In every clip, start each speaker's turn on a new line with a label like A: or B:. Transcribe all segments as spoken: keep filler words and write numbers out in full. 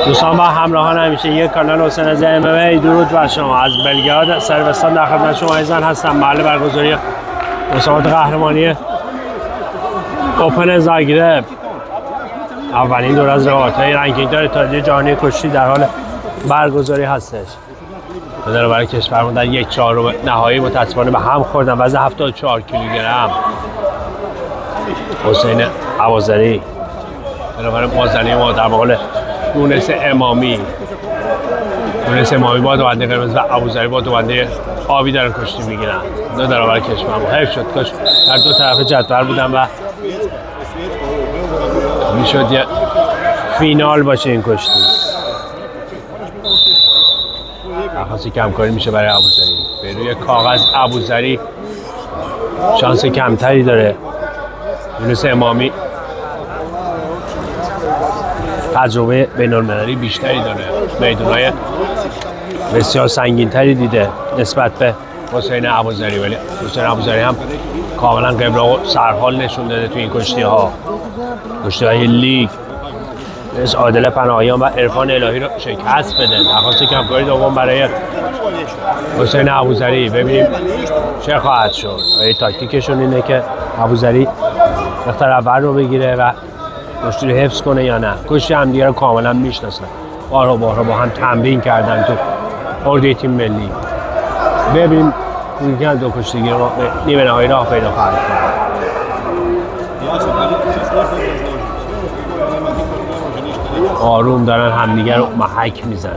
A: دوستان با همراهان همیشه یک کانال حسین از ام ام ای درود بر شما. از بلگراد صربستان در خدمت شما عزیزان هستم. محل برگزاری مسابقات قهرمانی اوپن زاگرب، اولین دور از رقابت‌های رنکینگ دار اتحادیه جهانی کشتی در حال برگزاری هستش. در برای کشورمون در یک چهارم نهایی متاسفانه به هم خوردن. وزن هفتاد و چهار کیلوگرم حسین عوضری برابر مازنی ما در مقابل یونس امامی. یونس امامی با دوبنده قرمز و عوضری با دوبنده آبی دارن کشتی میگیرن. دو در برای کشورمون حیف شد کاش در دو طرف جدول بودن و میشد یه فینال باشه این کشتی. درخواست کمکاری میشه برای ابوذری. به روی کاغذ ابوذری شانس کمتری داره. یونس امامی تجربه بین‌المللی بیشتری داره، میدونای بسیار سنگین‌تری دیده نسبت به حسین ابوذری، ولی حسین ابوذری هم کاملا قبراق و سرحال نشون داده تو این کشتی ها. کشتی های لیگ از عادل پناهیان و عرفان الهی رو شکست بده. درخواست کمکاری دوم برای حسین ابوذری. ببینیم چه خواهد شد. تاکتیکشون اینه که ابوذری اختر اول رو بگیره و کشتی رو حفظ کنه یا نه. کشتی هم دیگه رو کاملا میشناسن، بارها بارها با هم تمرین کردن تو اردوی تیم ملی. ببینیم ممکن دو کشتیگیر ما نیمه نهایی راه پیدا خواهد کرد. آروم دارن همدیگه رو محک میزنن.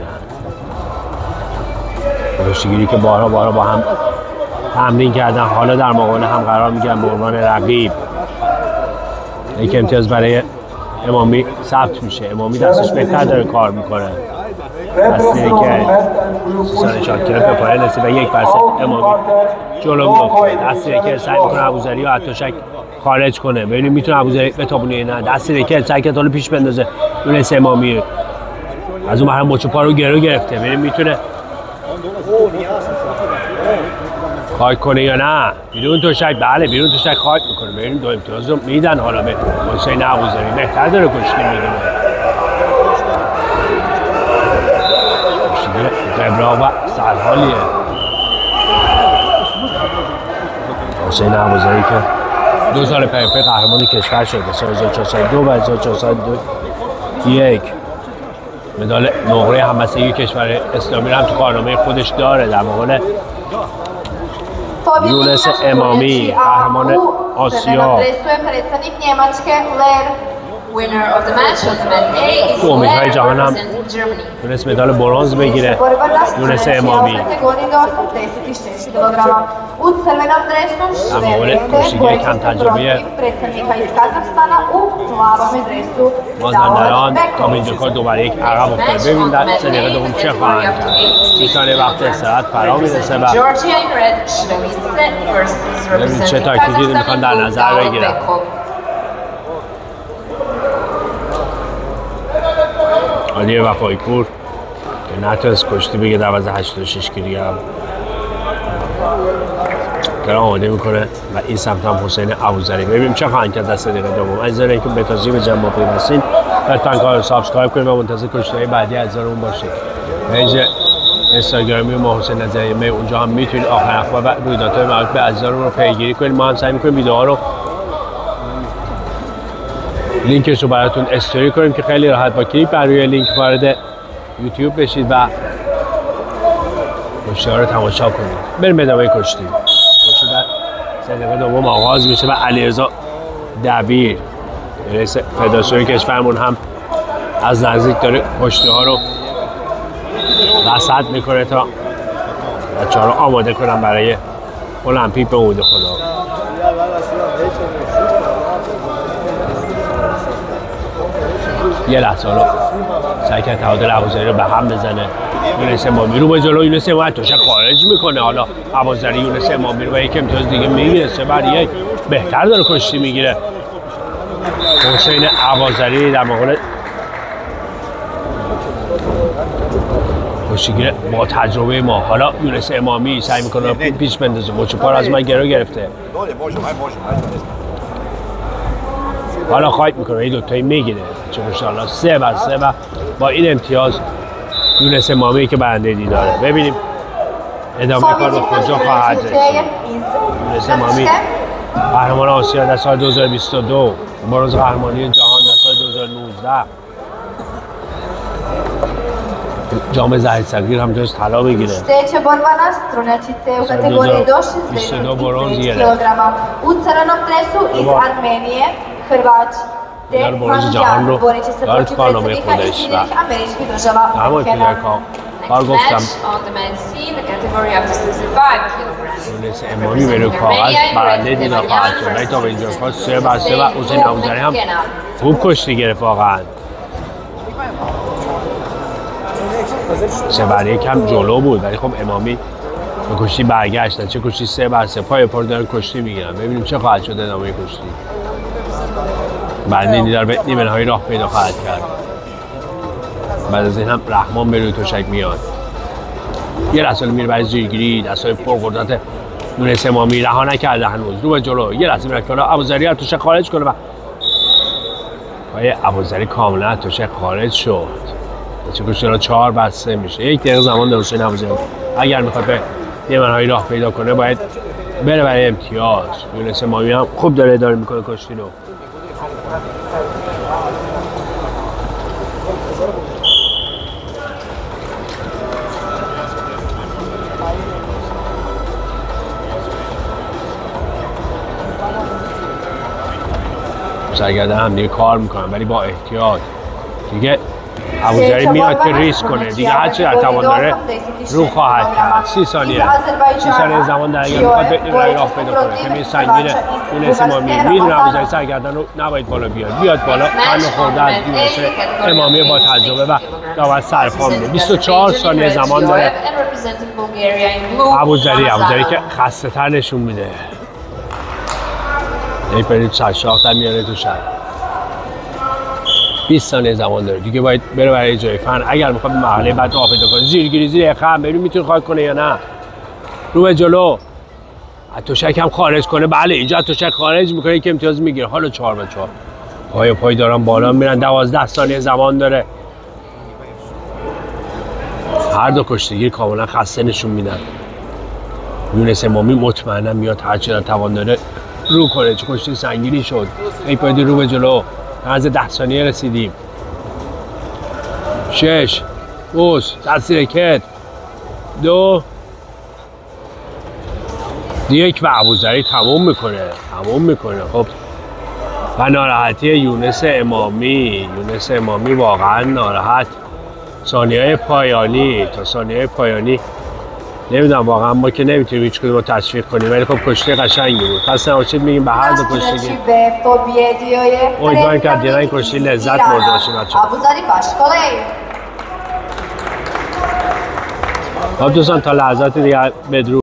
A: کشتیگیری که بارها بارها با هم تمرین کردن حالا در مقابل هم قرار میگیرن به عنوان رقیب. یک امتیاز برای امامی ثبت میشه. امامی دستش بهتر داره کار میکنه. دستی که سان شاکر به پایان رسید و یک برسه امامی جلو میفته. دستی که سعی میکنه ابوذری و اتوشک خارج کنه. ببینیم میتونه ابوذری بتابونه نه. دستی که سعی کنه پیش بندازه. یونس امامی از اون برای مچ پا رو گرو گرفته. ببینیم میتونه خواهد کنه یا نه. بیرون توشک، بله بیرون توشک خواهد میکنه. ببینیم دو امتیاز رو میدن حالا به حسین ابوذری. بهتر داره کشتی میگیره. کشتیگیر قبراق و سرحالیه حسین ابوذری که دو سال پی پی قهرمان کشور شده. سال هزار و چهارصد و دو و هزار و چهارصد و یک مدال نقره همبستگی کشور اسلامی رو هم تو کارنامه خودش داره. در مقابل یونس امامی قهرمان آسیا. تو امیدهای جهان هم تونست مدال برنز بگیره یونس امامی. در مقابل کشتیگیر کم تجربه مازندران کامینجوکا دو بر یک عقب افتاده. ببین در سه دقیقه دوم چه خواهند کرد. سی ثانیه وقت استراحت فرا میرسه و ببین چه تاکتیکی میخوان در نظر بگیرن. علی وفایی پور که نتونست کشتی بگه در وزن هشتاد و شش کیلوگرم داره آماده میکنه و این سمت هم حسین ابوذری. ببینیم چه خواهند کرد در سه دقیقه دوم. عزیزان اینکه به تازگی به جمع پیوستین لطفاً کانال رو سابسکرایب کنید و منتظر کشتی‌های بعدی عزیزانمون باشید. پیج اینستاگرامی ما حسین از ام ام ای، اونجا هم میتونید آخر اخبار و رویدادهای مربوط به عزیزانمون رو پیگیری کنید. ما هم سعی میکنیم ویدیوها رو لینکش رو براتون استوری کنیم که خیلی راحت با کلیک بر روی لینک وارد یوتیوب بشید و کشتی‌ها رو تماشا کنید. بریم ادامه کشتی. کشتی در سه دقیقه دوم آغاز میشه و علیرضا دبیر رئیس فدراسیون کشورمون هم از نزدیک داره کشتی‌ها رو رصد میکنه تا بچه‌ها رو آماده کنن برای المپیک به امید خدا. یه لحظه رو سعی کرد تعادل ابوذری رو به هم بزنه. یونس امامی رو به جلو. یونس امامی توشک خارج میکنه. حالا ابوذری یونس امامی رو با یک امتیاز دیگه میگیره. سه بر یک بهتر داره کشتی میگیره حسین ابوذری در مقابل کشتیگیر با تجربه ما. حالا یونس امامی سعی میکنه پیش بندازه. مچ پا رو از من گرو گرفته. حالا خواهد میکنه این دوتایی میگیره. چه ماشاءالله سه بر سه و با این امتیاز یونس امامی که برنده دیداره. ببینیم ادامه کار به کجا خواهد رسید. یونس امامی قهرمان آسیا در سال دو هزار و بیست و دو، برنز قهرمانی جهان در سال دو هزار و نوزده، جام زهیر صغیر هم جز طلا بگیره.
B: Sljedeća borbana strunjačice u kategoriji do šezdeset pet kilograma u crvenom dresu iz Armenije, Hrvač te Hanžan borit će se protiv predsjednika iz Sjedinjenih Američkih Država Kena.
A: کار گفتم یونس امامی به روی کاغذ برنده دیدار خواهد شد، ولی تا به اینجا کار سه بر سه و حسین ابوذری هم خوب کشتی گرفت واقعا. سه بر یک هم جلو بود ولی خب امامی به کشتی برگشتن. چه کشتی سه بر سه پای پر دارن کشتی میگیرن. ببینیم چه خواهد شد ادامه کشتی. برنده دیدار به نیمه نهایی راه پیدا خواهد کرد. بعد از این هم رحمان به روی تشک میاد. یه لحظه میره برای زیرگیری، دستای پرقدرت یونس امامی رها نکرده هنوز، رو به جلو. یه لحظه میره کنه ابوذری از تشک خارج کنه و پای ابوذری کاملا از تشک خارج شد. چه کشتی چهار بر سه میشه. یک دقیقه زمان داره حسین ابوذری. اگر میخواد به نیمه نهایی راه پیدا کنه باید بره برای امتیاز. یونس امامی هم خوب داره اداره میکنه کشتی رو. سرگردن هم دیگه کار میکنن ولی با احتیاط. دیگه ابوذری میاد که ریسک کنه. دیگه هرچی در توان داره رو خواهد کرد. سی ثانیه سی ثانیه زمان در اگر میخواد بتونی رای راه پیدا کنه. کمی سنگینه یونس امامی. میدونه ابوذری سرگردن رو نباید بالا بیاد. بیاد بالا من خورده از یونس امامی با تجربه و داور سرپا میده. بیست و چهار ثانیه زمان داره ابوذری. ابوذری که خسته تر نشون میده. ای پرید سرشاخ در میاره تو شهر. بیست ثانیه زمان داره. دیگه باید بره برای جای فن اگر میخواد به مرحله بعد راه پیدا کنه. زیرگیری زیر خم ببین میتونه خواهد کنه یا نه. رو به جلو. از تشک هم خارج کنه. بله اینجا از تشک خارج میکنه که امتیاز میگیره. حالا چهار به چهار. پای پای دارن بالا میرن. دوازده ثانیه زمان داره. هر دو کشتیگیر کاملا خسته نشون میدن. یونس امامی مطمئنا میاد هرچی در توان داره رو کنه. چه کشتی سنگینی شد. ای پایدی رو به جلو. از ده ثانیه رسیدیم. شش بوس دست رکت دو یک و ابوذری تموم میکنه. تموم میکنه. خب و ناراحتی یونس امامی. یونس امامی واقعا ناراحت. ثانیه‌های پایانی تا ثانیه‌های پایانی نمیدونم واقعا ما که نمیتونیم هیچ کدوم رو تشویق کنیم ولی خب کشتی قشنگی بود. خسته نباشید میگیم به هر دو کشتیگیر. امیدوارم که از دیدن این کشتی لذت برده باشیم بچه‌ها. خب دوستان تا لحظات دیگه بدرود.